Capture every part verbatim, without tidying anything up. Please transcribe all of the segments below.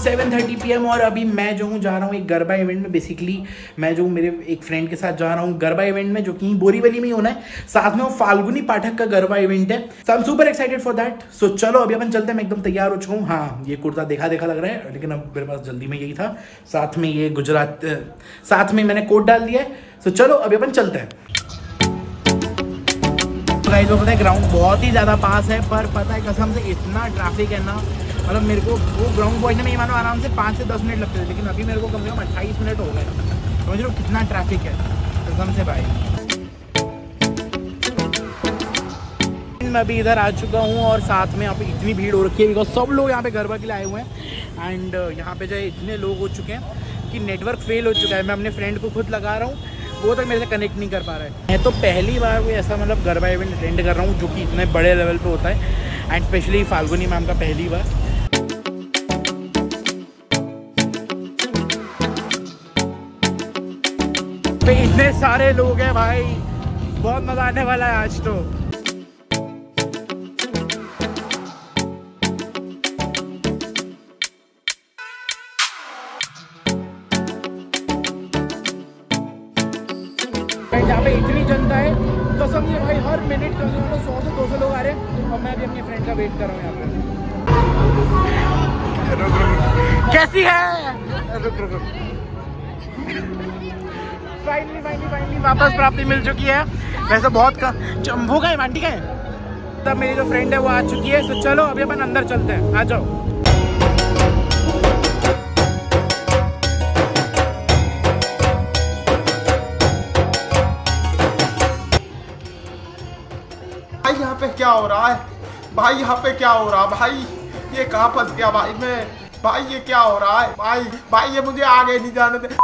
Seven thirty P M और अभी मैं जो हूँ जा रहा हूँ एक गरबा इवेंट में। बेसिकली मैं जो हूँ मेरे एक फ्रेंड के साथ जा रहा हूँ गरबा इवेंट में, जो कि बोरीवली में ही होना है। साथ में वो फाल्गुनी पाठक का गरबा इवेंट है। So I am super excited for that. So चलो अभी अपन चलते हैं। मैं एकदम तैयार हो चुका हूँ। हाँ, ये कुर्ता देखा देखा लग रहा है, लेकिन अब मेरे पास जल्दी में यही था। साथ में ये गुजरात, साथ में मैंने कोट डाल दिया है। सो चलो अभी अपन चलते हैं। गाइस वो पता है ग्राउंड बहुत ही ज़्यादा पास है, पर पता है कसम से इतना ट्रैफिक है ना, मतलब मेरे को वो ग्राउंड पहुंचने में ही मानो आराम से पाँच से दस मिनट लगते थे, लेकिन अभी मेरे को कम से कम अट्ठाईस मिनट हो गए। समझ लो कितना ट्रैफिक है कसम से भाई। मैं अभी इधर आ चुका हूँ और साथ में यहाँ पे इतनी भीड़ हो रखी है बिकॉज सब लोग यहाँ पे गरबा के लिए आए हुए हैं। एंड यहाँ पे जो है इतने लोग हो चुके हैं कि नेटवर्क फेल हो चुका है। मैं अपने फ्रेंड को खुद लगा रहा हूँ, वो तक मेरे से कनेक्ट नहीं कर पा रहा है। मैं तो पहली बार कोई ऐसा मतलब गरबा इवेंट अटेंड कर रहा हूँ जो कि इतने बड़े लेवल पे होता है, एंड स्पेशली फाल्गुनी मैम का पहली बार। पे इतने सारे लोग हैं भाई, बहुत मजा आने वाला है आज तो। यहाँ पे इतनी जनता है कसम से भाई, हर मिनट कम से कम सौ से दो सौ लोग आ रहे हैं और मैं भी अपने फ्रेंड का वेट कर रहा हूँ यहाँ पे। कैसी है? रुक रुक फाइनली फाइनली फाइनली वापस प्राप्ति मिल चुकी है। वैसे बहुत कम वो का है आंटी का है, तब मेरी जो फ्रेंड है वो आ चुकी है। तो चलो अभी अपन अंदर चलते हैं, आ जाओ। यहाँ पे क्या हो रहा है भाई? यहाँ पे क्या हो रहा है भाई? ये कहाँ फंस गया भाई मैं? भाई ये क्या हो रहा है भाई? भाई ये मुझे आगे नहीं जाने दे।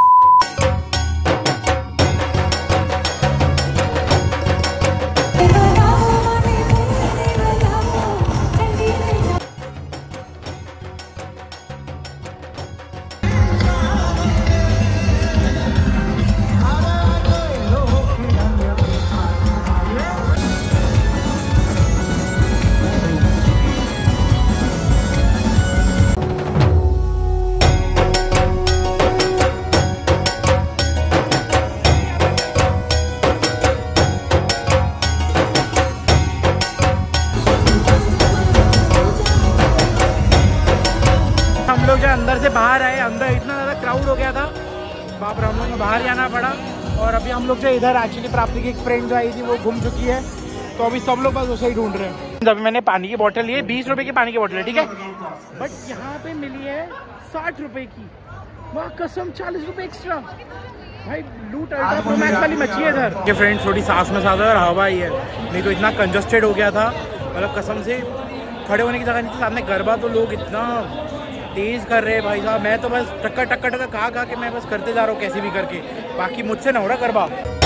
लोग जो अंदर से बाहर आए, अंदर इतना ज़्यादा क्राउड हो गया था, बाप रे, हम लोग को बाहर जाना पड़ा। और अभी हम लोग जो इधर एक्चुअली प्राप्ति की एक फ्रेंड जो आई थी वो घूम चुकी है, तो अभी सब लोग बस उसे ही ढूंढ रहे हैं। अभी मैंने पानी की बोतल ली है, बीस रुपए की पानी की बोतल है, ठीक है, बट यहाँ पे मिली है साठ रुपए की। वाह कसम, चालीस रुपए एक्स्ट्रा भाई। लूट अल्ट्रा प्रो मैक्स वाली मच्छी है इधर। ये फ्रेंड थोड़ी सांस में साथ है और हवा ही है, नहीं तो इतना कंजस्टेड हो गया था, मतलब कसम से खड़े होने की जगह नहीं थी। सामने गरबा तो लोग इतना तेज कर रहे हैं भाई साहब, मैं तो बस टक्कर टक्कर टक्कर कहा कहा के मैं बस करते जा रहा हूँ कैसे भी करके, बाकी मुझसे ना हो रहा garba.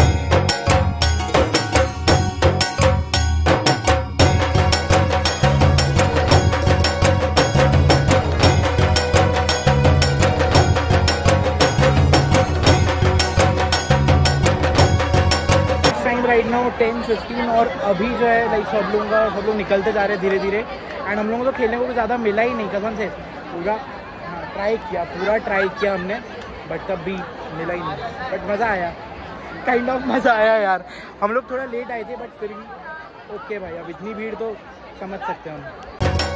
Right now ten fifteen और अभी जो है लाइक सब लोगों का सब लोग निकलते जा रहे हैं धीरे धीरे। एंड हम लोगों को तो खेलने को भी ज़्यादा मिला ही नहीं कसम से। पूरा हाँ ट्राई किया, पूरा ट्राई किया हमने, बट तब भी मिला ही नहीं। बट मज़ा आया, काइंड ऑफ मज़ा आया यार। हम लोग थोड़ा लेट आए थे बट फिर भी ओके भाई। अब इतनी भीड़ तो समझ सकते हैं हम।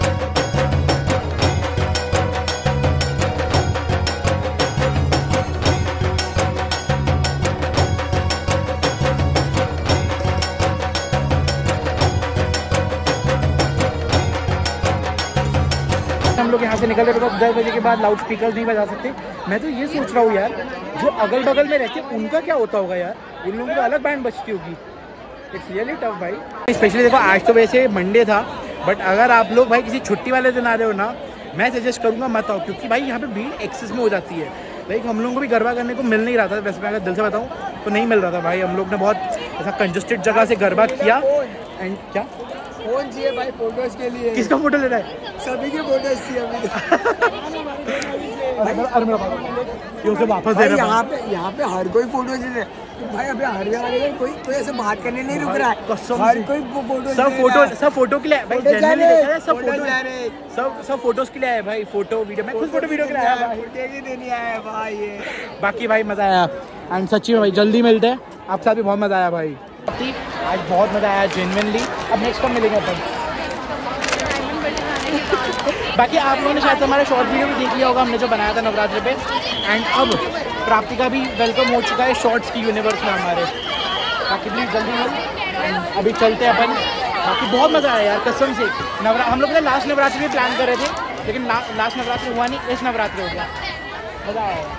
हम लोग यहाँ से निकल रहे हैं, दस बजे के बाद लाउड स्पीकर नहीं बजा सकते। मैं तो ये सोच रहा हूँ यार, जो अगल बगल में रहते हैं उनका क्या होता होगा यार, उन लोगों को अलग बैंड बजती होगी। इट्स रियली टफ भाई। स्पेशली देखो आज तो वैसे मंडे था, बट अगर आप लोग भाई किसी छुट्टी वाले दिन आ रहे हो ना, मैं सजेस्ट करूँगा मत आओ, क्योंकि भाई यहाँ पे भीड़ एक्सेस में हो जाती है। लाइक हम लोगों को भी गरबा करने को मिल नहीं रहा था, वैसे मैं अगर दिल से बताऊँ तो नहीं मिल रहा था भाई। हम लोग ने बहुत ऐसा कंजस्टेड जगह से गरबा किया। एंड क्या फोन चाहिए भाई फोटोज के लिए? किसका फोटो लेना है? सभी के फोटोज चाहिए। अरे मेरा पास ये उसे वापस दे रहा है। यहाँ पे यहाँ पे हर कोई फोटो ले भाई, अभी हर जगह कोई कोई ऐसे बात करने नहीं रुक रहा है। हर कोई फोटो सब फोटो सब फोटो के लिए भाई, जनरली देखा है सब फोटो फोटो सब सब फोटोज के लिए आए भाई, फोटो वीडियो मैं खुद फोटो वीडियो के लिए आया भाई, ही देने आया है भाई ये। बाकी भाई मजा आया एंड सच्ची में भाई जल्दी मिलते हैं, आपके साथ भी बहुत मजा आया भाई, आज बहुत मजा आया जेन्युइनली। अब नेक्स्ट टाइम मिलेंगे अपन। बाकी आप लोगों ने शायद हमारा शॉर्ट वीडियो भी देख लिया होगा हमने जो बनाया था नवरात्रि पे, एंड अब प्राप्ति का भी वेलकम हो चुका है शॉर्ट्स की यूनिवर्स में हमारे। बाकी प्लीज जल्दी मिल, अभी चलते हैं अपन। बाकी बहुत मज़ा आया यार कसम से। नवरा हम लोग लास्ट नवरात्रि में प्लान कर रहे थे, लेकिन ला, लास्ट नवरात्रि हुआ नहीं, इस नवरात्रि हो गया, मज़ा आया।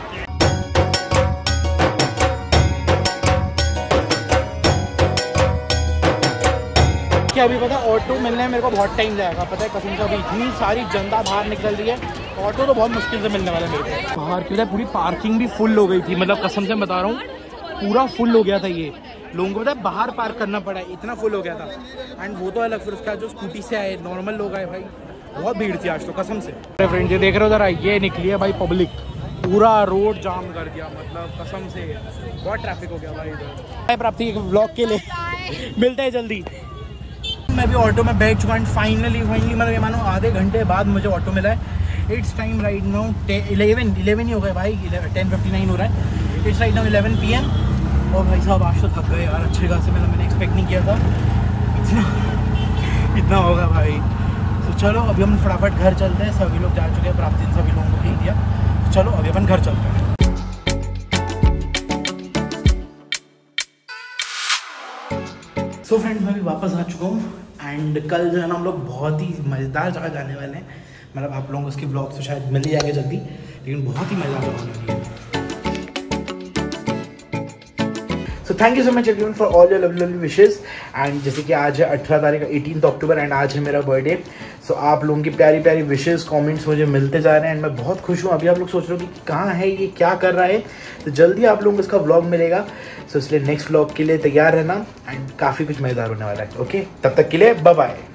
कि अभी पता ऑटो मिलने में मेरे को बहुत टाइम जाएगा, पता है कसम से। अभी इतनी सारी जनता बाहर निकल रही है, ऑटो तो बहुत मुश्किल से मिलने वाला है मेरे को बाहर। क्यों पूरी पार्किंग भी फुल हो गई थी, मतलब कसम से बता रहा हूँ पूरा फुल हो गया था। ये लोगों को पता है बाहर पार्क करना पड़ा, इतना फुल हो गया था। एंड वो तो अलग, फिर उसका जो स्कूटी से आए नॉर्मल लोग आए भाई, बहुत भीड़ थी आज तो कसम से। फ्रेंड ये देख रहे हो जरा, ये निकली है भाई पब्लिक, पूरा रोड जाम कर दिया, मतलब कसम से बहुत ट्रैफिक हो गया भाई इधर। प्राप्ति एक ब्लॉग के लिए मिलते हैं जल्दी। मैं भी ऑटो में बैठ चुका हूँ फाइनली फाइनली मतलब ये मानो आधे घंटे बाद मुझे ऑटो मिला है। It's time right now eleven eleven ही हो गए भाई, टेन फिफ्टी नाइन हो रहा है। It's right now eleven P M. और भाई साहब आज तो थक गए यार अच्छे खासे, मतलब मैंने एक्सपेक्ट नहीं किया था इतना इतना होगा भाई। तो चलो अभी हम फटाफट घर चलते हैं, सभी लोग जा चुके हैं, प्राप्ति ने सभी लोगों को भेज दिया। तो चलो अभी अपन घर चलते हैं। सो so फ्रेंड्स मैं भी वापस आ चुका हूँ एंड कल जो है ना हम लोग बहुत ही मज़ेदार जगह जाने वाले हैं। मतलब आप लोगों को उसके ब्लॉग तो शायद मिल ही जाएंगे जल्दी, लेकिन बहुत ही मज़ेदार जगह होने वाली है। So thank you so much everyone for all your lovely lovely wishes. And जैसे कि आज है अठारह तारीख एटीन अक्टूबर एंड आज है मेरा बर्थडे। सो so, आप लोगों की प्यारी प्यारी विशेस कमेंट्स मुझे मिलते जा रहे हैं एंड मैं बहुत खुश हूँ। अभी आप लोग सोच रहे हो कि कहाँ है ये, क्या कर रहा है, तो जल्दी आप लोगों को इसका व्लॉग मिलेगा। सो so, इसलिए नेक्स्ट व्लॉग के लिए तैयार रहना एंड काफ़ी कुछ मज़ेदार होने वाला है। ओके, तब तक के लिए बाय बाय।